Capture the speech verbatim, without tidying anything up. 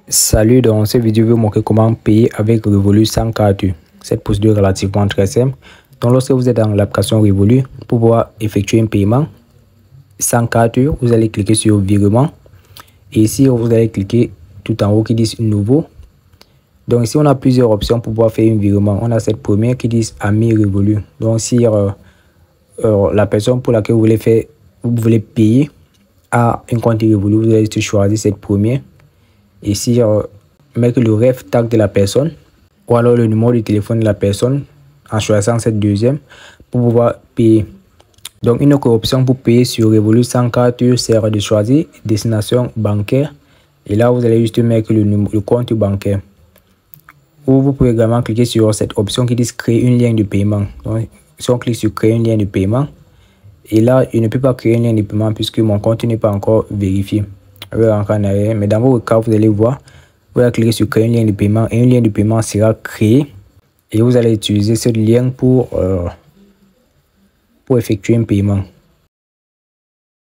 Salut, dans cette vidéo, je vais vous montrer comment payer avec Revolut sans carte. Cette procédure est relativement très simple. Donc, lorsque vous êtes dans l'application Revolut, pour pouvoir effectuer un paiement sans carte, vous allez cliquer sur virement. Et ici, vous allez cliquer tout en haut qui dit nouveau. Donc, ici, on a plusieurs options pour pouvoir faire un virement. On a cette première qui dit ami Revolut. Donc, si euh, euh, la personne pour laquelle vous voulez faire, vous voulez payer a un compte Revolut, vous allez choisir cette première. Ici, euh, mettre le ref tag de la personne ou alors le numéro de téléphone de la personne en choisissant cette deuxième pour pouvoir payer. Donc, une autre option pour payer sur Revolut sans carte, c'est de choisir destination bancaire. Et là, vous allez juste mettre le, numéro, le compte bancaire. Ou vous pouvez également cliquer sur cette option qui dit créer une ligne de paiement. Donc, si on clique sur créer une ligne de paiement, et là, je ne peux pas créer une ligne de paiement puisque mon compte n'est pas encore vérifié. Je vais rentrer en arrière, mais dans votre cas, vous allez voir, vous allez cliquer sur créer une ligne de paiement et une ligne de paiement sera créée et vous allez utiliser ce lien pour, euh, pour effectuer un paiement.